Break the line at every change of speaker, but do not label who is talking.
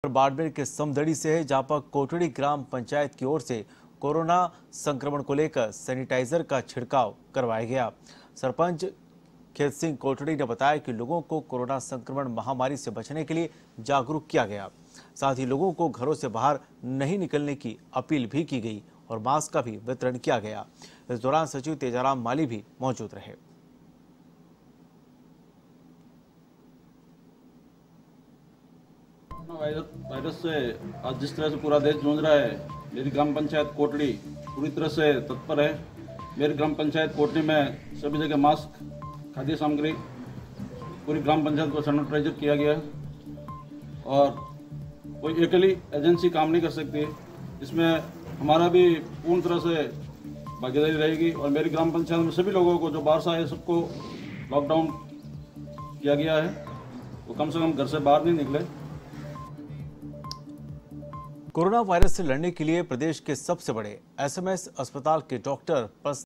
बाड़मेर के समदड़ी से है, जहां पर कोटड़ी ग्राम पंचायत की ओर से कोरोना संक्रमण को लेकर सैनिटाइजर का छिड़काव करवाया गया। सरपंच खेत सिंह कोटड़ी ने बताया कि लोगों को कोरोना संक्रमण महामारी से बचने के लिए जागरूक किया गया। साथ ही लोगों को घरों से बाहर नहीं निकलने की अपील भी की गई और मास्क का भी वितरण किया गया। इस दौरान सचिव तेजाराम माली भी मौजूद रहे।
वायरस से आज जिस तरह से पूरा देश जूझ रहा है, मेरी ग्राम पंचायत कोटड़ी पूरी तरह से तत्पर है। मेरी ग्राम पंचायत कोटड़ी में सभी जगह मास्क, खाद्य सामग्री, पूरी ग्राम पंचायत को सैनिटाइजर किया गया और कोई अकेली एजेंसी काम नहीं कर सकती। इसमें हमारा भी पूर्ण तरह से भागीदारी रहेगी और मेरी ग्राम पंचायत में सभी लोगों को जो बाहर से आए सबको लॉकडाउन किया गया है, वो कम से कम घर से बाहर नहीं निकले।
कोरोना वायरस से लड़ने के लिए प्रदेश के सबसे बड़े एसएमएस अस्पताल के डॉक्टर